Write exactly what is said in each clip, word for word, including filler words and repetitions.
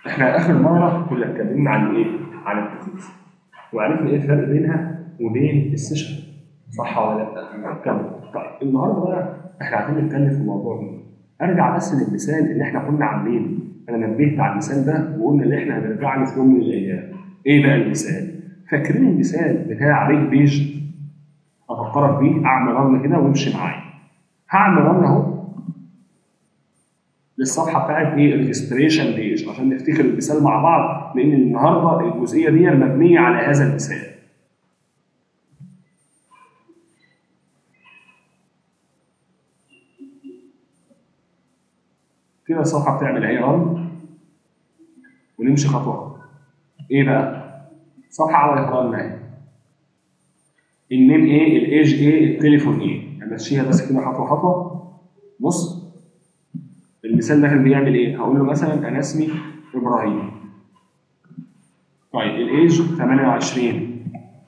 احنا اخر مره كنا اتكلمنا عن ايه؟ عن التكنيك وعرفنا ايه الفرق بينها وبين السيشن، صح ولا لا؟ كمل. طيب النهارده بقى احنا عايزين نتكلم في موضوع مين؟ ارجع بس للمثال اللي احنا كنا عاملينه، انا نبهت على المثال ده وقلنا ان احنا هنرجع له في يوم من الايام. ايه بقى المثال؟ فاكرين المثال بتاع ريك بيج؟ افكرك بيه، اعمل رن كده وامشي معايا. هعمل رن اهو للصفحه بتاعت ايه؟ ريجستريشن بيج، عشان نفتكر المثال مع بعض، لان النهارده الجزئيه دي مبنيه على هذا المثال. كده الصفحه بتعمل اهي رن ونمشي خطوه. ايه بقى؟ صفحه عملت رن اهي. النيم ايه؟ الايج ايه؟ التليفون ايه؟ امشيها بس كده خطوه خطوه. بص المثال ده كان بيعمل ايه؟ هقول له مثلا انا اسمي ابراهيم. طيب الايج ثمانية وعشرين.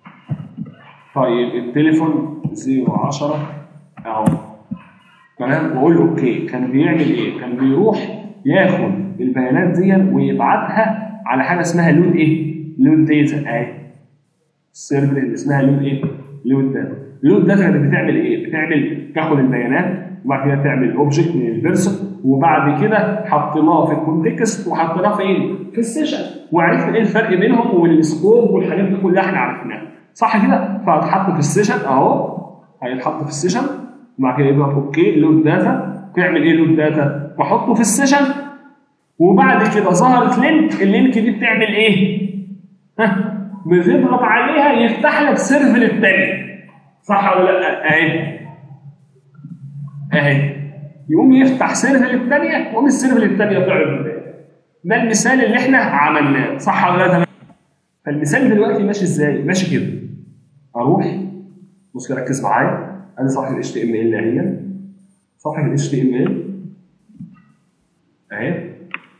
طيب التليفون صفر عشرة اهو. تمام؟ واقول له اوكي. كان بيعمل ايه؟ كان بيروح ياخد البيانات دي ويبعتها على حاجه اسمها لود ايه؟ لود داتا اهي. السيرفر اللي اسمها لود ايه؟ لود داتا. لود داتا كانت بتعمل ايه؟ بتعمل تاخد البيانات وبعد كده تعمل اوبجكت من البيرسون، وبعد كده حطيناه في الكونتكست وحطيناه فين؟ في السيشن، وعرفنا ايه الفرق بينهم والسكوب والحاجات دي كلها احنا عرفناها، صح كده؟ فهتحط في السيشن اهو، هيتحط في السيشن وبعد كده يضغط اوكي. لود داتا تعمل ايه؟ لود داتا واحطه في السيشن، وبعد كده ظهرت لينك. اللينك دي بتعمل ايه؟ ها؟ بتضغط عليها يفتح لك سيرفر الثاني، صح ولا لا؟ اهي اهي يقوم يفتح سيرفر الثانيه ويقوم السيرفر الثانيه تعرض ده. ده المثال اللي احنا عملناه، صح ولا لا؟ فالمثال دلوقتي ماشي ازاي؟ ماشي كده. اروح بص ركز معايا، ادي صفحه ال إتش تي إم إل اهي، صفحه ال إتش تي إم إل اهي.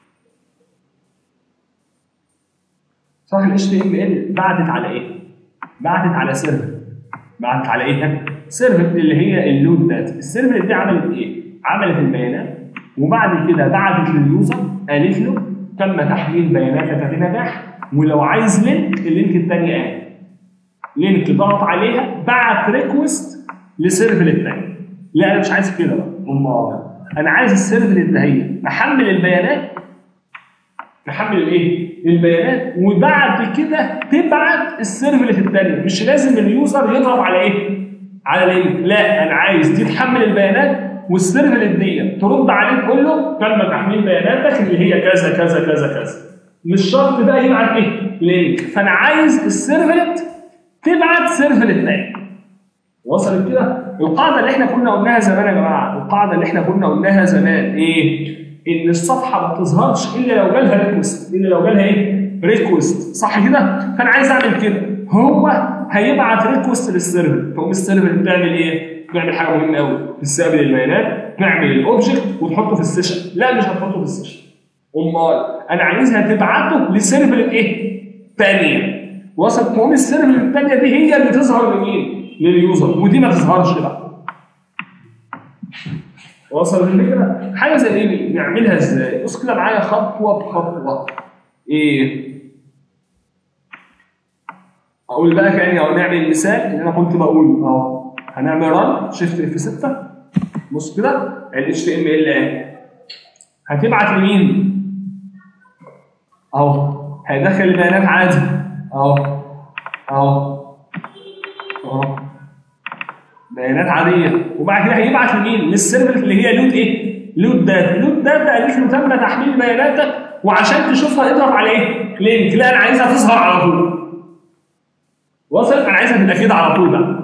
صفحه ال إتش تي إم إل بعتت على ايه؟ بعتت على سيرفر. بعتت على ايه؟ سيرفر اللي هي اللود داتا. السيرفر دي عملت ايه؟ عملت البيانات وبعد كده بعتت لليوزر قالت له تم تحميل بياناتك بنجاح، ولو عايز لينك، اللينك الثاني اهي. لينك ضغط عليها بعت ريكوست لسيرفر الثاني. لا انا مش عايز كده بقى، امال انا عايز السيرفر الثاني نحمل البيانات، نحمل الايه؟ البيانات، وبعد كده تبعت السيرفر الثاني. مش لازم اليوزر يضغط على ايه؟ على لينك، لا انا عايز دي تحمل البيانات والسيرفر دي ترد عليه تقول له تم تحميل بياناتك اللي هي كذا كذا كذا كذا. مش شرط بقى يبعت ايه؟ لينك. فانا عايز السيرفر تبعت سيرفر الثاني. وصلت كده؟ القاعده اللي احنا كنا قلناها زمان يا جماعه، القاعده اللي احنا كنا قلناها زمان ايه؟ ان الصفحه ما بتظهرش الا لو جالها ريكوست، الا لو جالها ايه؟ ريكوست، صح كده؟ فانا عايز اعمل كده. هو هيبعت ريكوست للسيرفر، تقوم السيرفر بتعمل ايه؟ بتعمل حاجه مهمه قوي، تستقبل البيانات، تعمل الاوبجكت وتحطه في السيشن. لا مش هتحطه في السيشن، امال انا عايزها تبعته لسيرفر ايه؟ ثانيه. وصلت؟ تقوم السيرفر الثانيه دي هي اللي تظهر لمين؟ لليوزر، ودي ما تظهرش بقى. وصل الفكره؟ حاجه زي ايه؟ نعملها ازاي؟ بص كده معايا خطوه بخطوه. ايه؟ اقول بقى كاني اهو نعمل المثال اللي انا كنت بقوله اهو. هنعمل رن شيفت اف ستة. بص كده ال إتش تي إم إل اهي. هتبعت لمين؟ اهو. هيدخل البيانات عادي اهو اهو اهو. بيانات عاديه، وبعد كده هيبعت لمين؟ للسيرفر اللي هي لود ايه؟ لود داتا. لود داتا قالت له تم تحميل بياناتك، وعشان تشوفها اضغط على ايه؟ لينك. لا انا عايزها تظهر على طول. وصل؟ انا عايزها تبقى كده على طول بقى.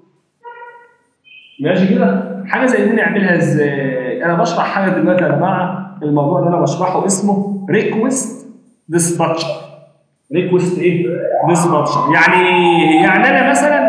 ماشي كده؟ حاجه زي دي نعملها ازاي؟ انا بشرح حاجه دلوقتي يا جماعه، الموضوع اللي انا بشرحه اسمه ريكوست ديسباتشر. ريكوست ايه؟ ديسباتشر. يعني يعني انا مثلا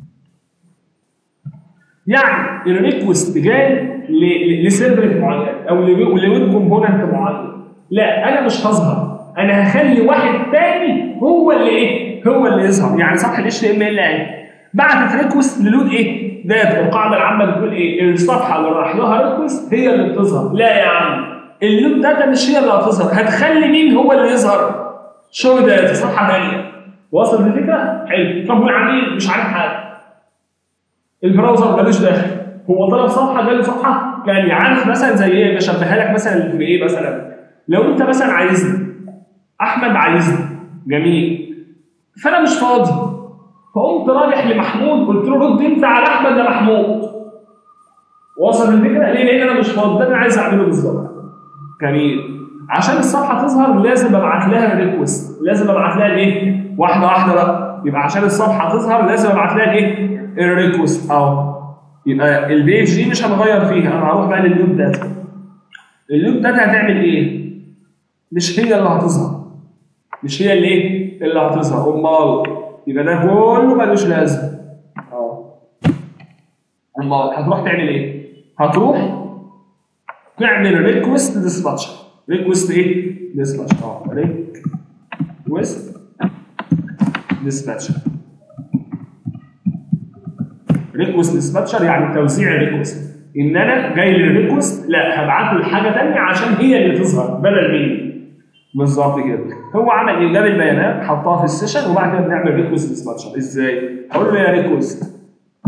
يعني الريكوست جاي لسيرفر معين او لويب كومبوننت معين. لا انا مش هظهر، انا هخلي واحد تاني هو اللي ايه؟ هو اللي يظهر. يعني صفحه ال إتش تي إم إل اهي بعتت ريكوست للود ايه؟ داتا. القاعده العامه بتقول ايه؟ الصفحه اللي راح لها ريكوست هي اللي بتظهر. لا يا عم، اللود داتا مش هي اللي هتظهر، هتخلي مين هو اللي يظهر؟ شو داتا، صفحه ثانيه. وصلت الفكره؟ حلو. طب والعميل مش عارف حاجه، البراوزر مالوش داخل، هو طلب صفحه جاله صفحه ثانيه. عارف مثلا زي ايه؟ بشبهها لك مثلا في ايه مثلا؟ لو انت مثلا عايزني، احمد عايزني، جميل، فانا مش فاضي، فقمت رايح لمحمود قلت له رد انت على احمد يا محمود. وصل الفكره؟ ليه؟ لان انا مش فاضي، ده انا عايز اعمله بالظبط. جميل. عشان الصفحه تظهر لازم ابعت لها ريكوست، لازم ابعت لها الايه؟ واحده واحده بقى. يبقى عشان الصفحه تظهر لازم ابعت لها الايه؟ الريكوست. اهو. يبقى البيج دي مش هنغير فيها، انا هروح بقى لللود داتا. اللود داتا هتعمل ايه؟ مش هي اللي هتظهر. مش هي اللي ايه؟ اللي هتظهر، امال يبقى ده كله ملوش لازمه. اه. امال هتروح تعمل ايه؟ هتروح تعمل ريكوست ديسباتشر. ريكوست ايه؟ ديسباتشر. اه ريكوست ديسباتشر. ريكوست ديسباتشر يعني توزيع الريكوست. ان انا جاي للريكوست، لا هبعت له حاجه ثانيه عشان هي اللي تظهر بدل مين؟ بالظبط كده. هو عمل ايه؟ جاب البيانات حطها في السيشن وبعد كده بنعمل ريكوست ديسباتشر. ازاي؟ هقول له يا ريكوست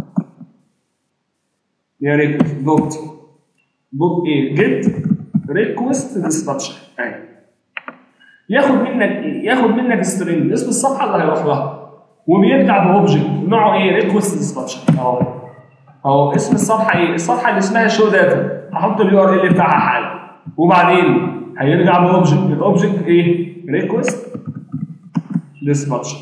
يا ريكوست دوت دوت ايه؟ جيت ريكوست ديسباتشر. اهي. ياخد منك ايه؟ ياخد منك سترينج اسم الصفحه اللي هيروح لها، وبيرجع باوبجكت نوعه ايه؟ ريكوست ديسباتشر. اهو اهو اسم الصفحه ايه؟ الصفحه اللي اسمها شو داتا، هحط اليو ار ال بتاعها حالا، وبعدين هيرجع باوبجكت، الاوبجكت ايه؟ ريكوست ديسباتشر.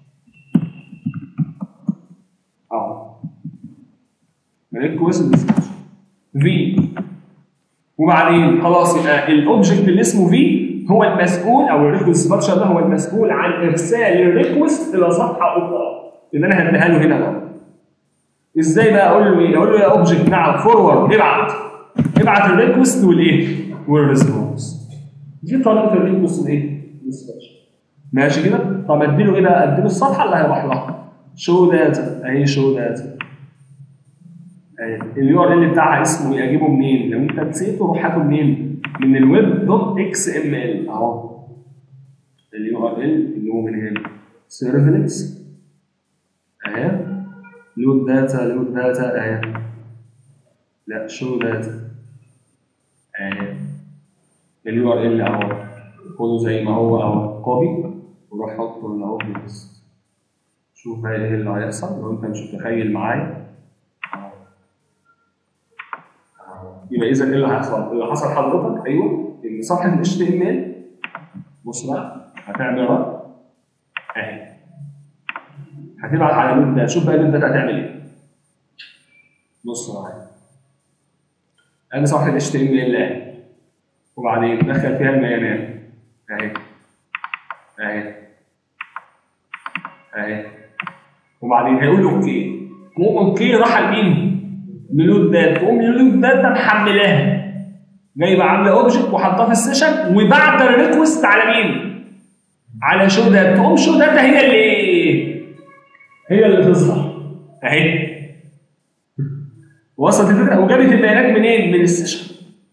اهو ريكوست ديسباتشر في، وبعدين خلاص يبقى الاوبجكت اللي اسمه في هو المسؤول، او الريكوست ديسباتشر ده هو المسؤول عن ارسال الريكوست الى صفحه اخرى اللي انا هديها له هنا بقى. ازاي بقى؟ اقول له ايه؟ اقول له يا اوبجكت نعم فورورد ابعت ابعت الريكوست والايه؟ والريسبونس. دي طريقه الريكوست الايه؟ ديسباتشر. ماشي كده؟ طب اديله ايه بقى؟ اديله الصفحه اللي هيروح لها. شو داتا اهي، شو داتا اهي. اليو ار ال بتاعها اسمه ايه؟ اجيبه منين؟ لو انت نسيته روح هاته منين؟ من الويب دوت اكس ام ال. اهو اليو ار ال اللي هو من هنا سيرفلتس اهي، لود داتا لود داتا اهي، لا شو داتا اهي، اليو ار ال اهو، خده زي ما هو اهو، كوبي وروح حطه هنا اهو بس. شوف بقى ايه اللي هيحصل لو انت مش متخيل معايا. يبقى اذا ايه اللي هيحصل؟ اللي حصل حضرتك ايوه ان صفحه ال اتش تي ام ال بص بقى هتعمل رد اهي، هتبعت على اللود داتا. شوف بقى اللود داتا هتعمل ايه؟ بص معايا، ادي صفحه ال اتش تي ام ال اهي، وبعدين دخل فيها البيانات اهي اهي اهي، وبعدين هيقول له اوكي، تقوم اوكي راح لمين؟ للود داتا، تقوم للود داتا محملاها، جايبه عامله اوبجكت وحطها في السيشن وبعت الريكوست على مين؟ على شو داتا، تقوم شو داتا هي اللي هي اللي تظهر اهي. وصلت الفكره؟ وجابت البيانات منين؟ من السيشن.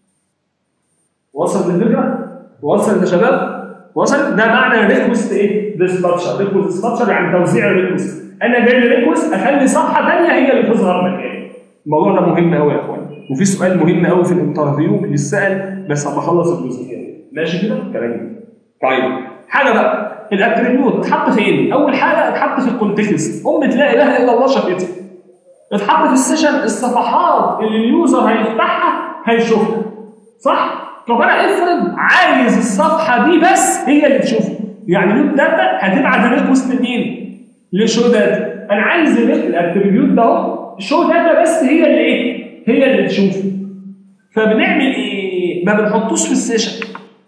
وصلت الفكره؟ وصلت يا شباب؟ وصلت؟ ده معنى ريكوست ايه؟ ديسباتشر. ريكوست ديسباتشر يعني توزيع الريكوست. انا جاي لي ريكوست اخلي صفحه ثانيه هي اللي تظهر مكاني. الموضوع ده مهم قوي يا اخوان، وفي سؤال مهم قوي في الانترفيو بيتسال بس لما اخلص الجزئيه. ماشي كده؟ كلام. طيب حاجه بقى، الاتريبيوت اتحط فين؟ اول حاجه اتحط في الكونتكست، ام لا اله الا الله شافتها. اتحط في السيشن، الصفحات اللي اليوزر هيفتحها هيشوفها. صح؟ طب انا افرض عايز الصفحه دي بس هي اللي تشوفها، يعني لود داتا هتبعت الريكوست لمين؟ لشو داتا. انا عايز الاتريبيوت ده اهو شو داتا بس هي اللي ايه؟ هي اللي تشوفه. فبنعمل ايه؟ ما بنحطوش في السيشن.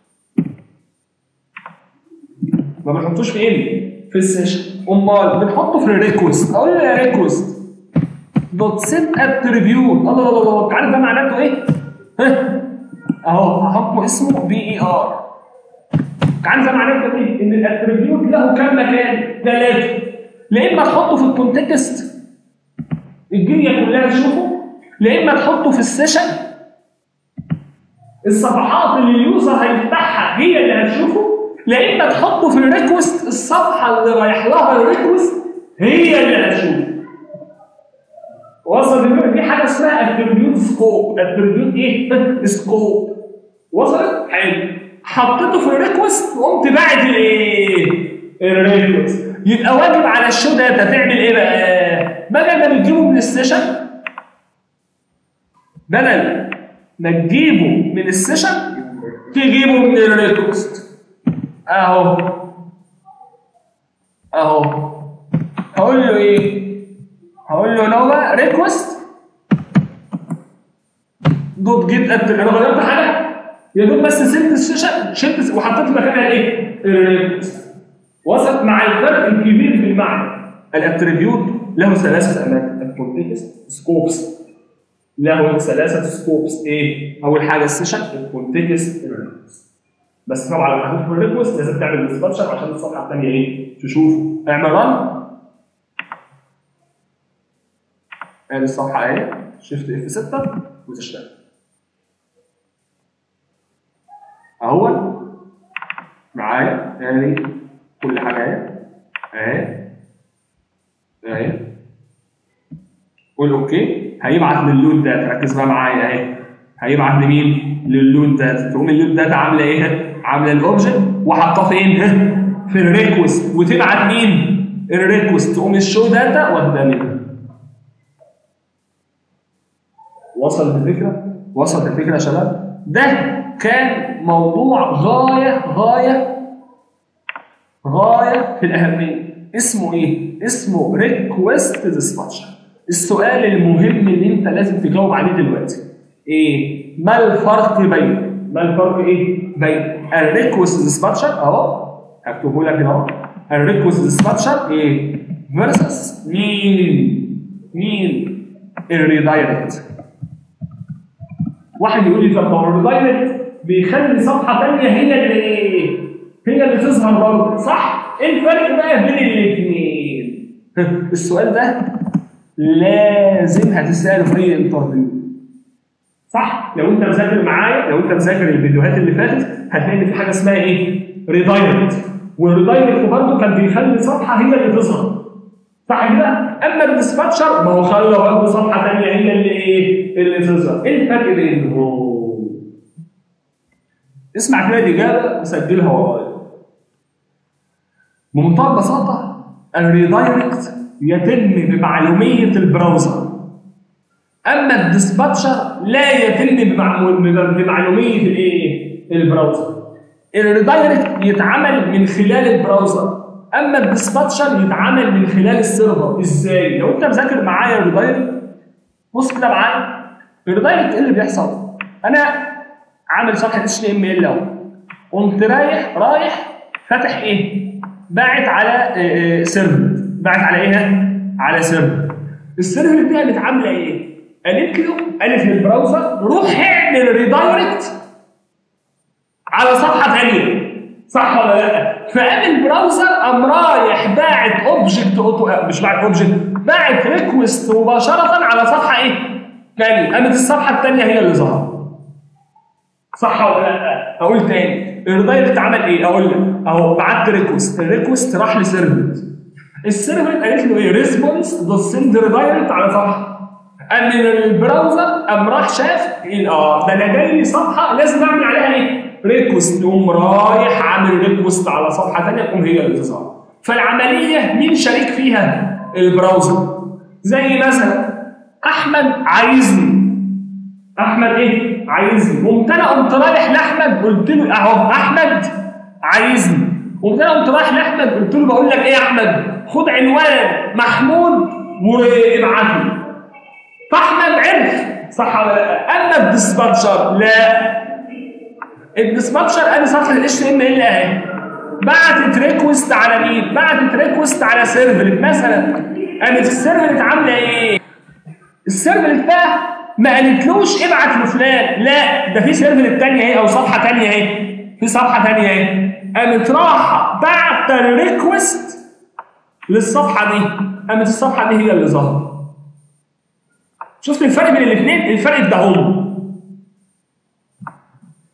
ما بنحطوش في ايه؟ في السيشن. امال بنحطه في الريكوست. اقول له يا ريكوست دوت سيت اتريبيوت. الله الله الله، عارف ده معناته ايه؟ ها؟ اهو هحط اسمه بي اي ار. عارف ده معناته ايه؟ ان الاتريبيوت له كام مكان؟ ثلاثه. لا اما تحطه في الكونتكست الدنيا كلها تشوفه، لا اما تحطه في السيشن الصفحات اللي اليوزر هيفتحها هي اللي هتشوفه، لا اما تحطه في الريكوست الصفحه اللي رايح لها الريكوست هي اللي هتشوفه. وصل دي حاجه اسمها اتريبيوت سكوب. اتريبيوت ايه؟ سكوب. وصلت؟ حلو. حطيته في الريكوست وقمت باعت الايه؟ الريكوست. يبقى واجب على الشو داتا تعمل ايه بقى؟ بدل ما بتجيبه من السيشن، بدل ما تجيبه من السيشن تجيبه من الريكوست. اهو اهو هقول له ايه؟ هقول له نوع ريكوست دوت جيت اتر. انا غيرت حاجه يا دوب بس سبت السيشن، شلت وحطيت مكانها ايه؟ الريكوست. وصلت مع الفرق الكبير في المعنى. الاتريبيوت له ثلاثه اماكن. الكونتكست سكوبس له ثلاثه سكوبس. ايه؟ اول حاجه السيشن، الكونتكست، الريكوست. بس طبعا لو حطيت في الريكوست لازم تعمل ديسباتشر عشان الصفحه الثانيه ايه؟ تشوفه. اعمل رن. ادي الصفحه اهي، شيفت اف ستة وتشتغل. اهو معايا ادي كل حاجه اهي اهي اهي. قول اوكي. هيبعت لللود داتا. ركز بقى معايا اهي. هيبعت لمين؟ لللود داتا. تقوم اللود داتا عامله ايه؟ عامله الاوبجكت وحاطاه فين؟ في الريكوست. وتبعت مين؟ الريكوست. تقوم الشو داتا واخده منها. وصل الفكره؟ وصلت الفكره يا شباب؟ ده كان موضوع غايه غايه غايه في الاهميه. اسمه ايه؟ اسمه ريكوست ديسباتشر. السؤال المهم اللي انت لازم تجاوب عليه دلوقتي ايه؟ ما الفرق بين ما الفرق ايه؟ بين الريكوست ديسباتشر اهو هكتبه لك اهو. الريكوست ديسباتشر ايه؟ فيرسس مين؟ مين؟ الريدايركت. واحد يقول لي طب هو الريدايركت بيخلي صفحه ثانيه هي اللي ايه؟ هي اللي تظهر برضه، صح؟ ايه الفرق بقى بين الاثنين؟ السؤال ده لازم هتساله في اي انترفيو. صح؟ لو انت مذاكر معايا، لو انت مذاكر الفيديوهات اللي فاتت هتلاقي ان في حاجه اسمها ايه؟ ريدايركت. والريدايركت برضه كان بيخلي صفحه هي اللي تظهر. صح كده؟ اما الديسباتشر ما هو خلى برضه صفحه ثانيه هي اللي ايه؟ اللي تظهر. ايه الفرق بينهم؟ اسمع كده الاجابه وسجلها ورايا. بمنتهى البساطه الريدايركت يتم بمعلوميه البراوزر. اما الديسباتشر لا يتم بمعلوميه الايه؟ البراوزر. الريدايركت يتعمل من خلال البراوزر، اما الديسباتشر يتعمل من خلال السيرفر. ازاي؟ لو انت مذاكر معايا الريدايركت بص كده معايا. الريدايركت ايه اللي بيحصل؟ انا عامل صفحه اتش تي ام ال اهو، قمت رايح رايح فاتح ايه؟ باعت على سيرفر. باعت على ايه؟ على سيرفر. السيرفر دي قامت عامله ايه؟ قالت له قالت للبراوزر روح اعمل ريدايركت على صفحه ثانيه. صح ولا لا؟ فقام البراوزر قام رايح باعت اوبجكت اوتو مش باعت اوبجكت، باعت ريكوست مباشره على صفحه ايه؟ ثانيه. قامت الصفحه الثانيه هي اللي ظهرت. صح ولا لا؟ اقول تاني. الريدايركت عمل ايه؟ اقول لك اهو بعت ريكوست، الريكوست راح لسيرفر. السيرفر قالت له ايه؟ ريسبونس دوت سند ريدايركت على صفحه. قام من البراوزر قام راح شاف اه ده انا جاي لي صفحه لازم اعمل عليها ايه؟ ريكوست. يقوم رايح عامل ريكوست على صفحه ثانيه تقوم هي اللي تظهر. فالعمليه مين شريك فيها؟ البراوزر. زي مثلا احمد عايزني. احمد ايه؟ عايزني. قمت انا قمت رايح لاحمد قلت له اهو احمد عايزني. قمت انا قمت رايح لاحمد قلت له بقول لك ايه يا احمد؟ خد عنوان محمود وابعت لي. فاحمد عرف. صح ولا لا؟ اما الديسباتشر لا. الديسباتشر ادي صفحه الاتش تي ام ال اهي. بعتت ريكوست على مين؟ بعتت ريكوست على سيرفر مثلا. قامت السيرفر عامله ايه؟ السيرفر بقى ما قالتلوش ابعت لفلان، لا ده في سيرفر ثانيه اهي او صفحه ثانيه اهي. في صفحه ثانيه اهي. قامت رايحه بعت الريكوست للصفحه دي. قامت الصفحه دي هي اللي ظهرت. شفت الفرق بين الاثنين؟ الفرق ده هم.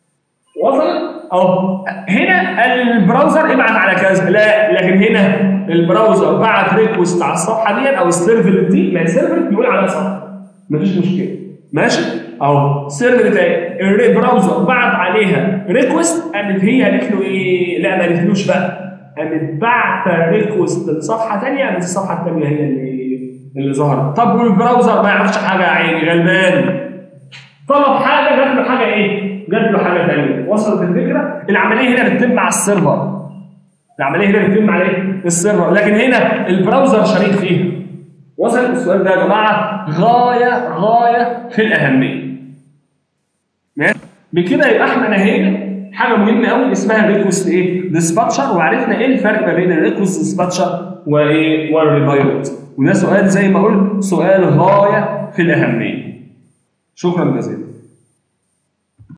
وصلت؟ اهو هنا البراوزر ابعت على كذا، لا لكن هنا البراوزر بعت ريكوست على الصفحه دي او السيرفر دي، ما السيرفر بيقول عليها صفحه مفيش مشكله ماشي؟ اهو السيرفر بتاعي البراوزر بعت عليها ريكوست، قامت هي قالت له ايه؟ لا ما قالتلوش بقى، قامت بعت ريكوست لصفحه ثانيه، قامت الصفحه الثانيه هي اللي اللي ظهرت. طب والبراوزر ما يعرفش حاجه يا عيني غلبان، طلب حاجه جات له حاجه ايه؟ جات له حاجه ثانيه. وصلت الفكره؟ العمليه هنا بتتم على السيرفر. العمليه هنا بتتم على ايه؟ السيرفر، لكن هنا البراوزر شريك فيها. وصل السؤال ده يا جماعه غايه غايه في الاهميه. ماشي؟ بكده يبقى احنا نهينا حاجه مهمه قوي اسمها ريكوست ايه؟ ديسباتشر، وعرفنا ايه الفرق ما بين الريكوست ديسباتشر وايه؟ والريدايركت. وده سؤال زي ما قلت سؤال غايه في الاهميه. شكرا جزيلا.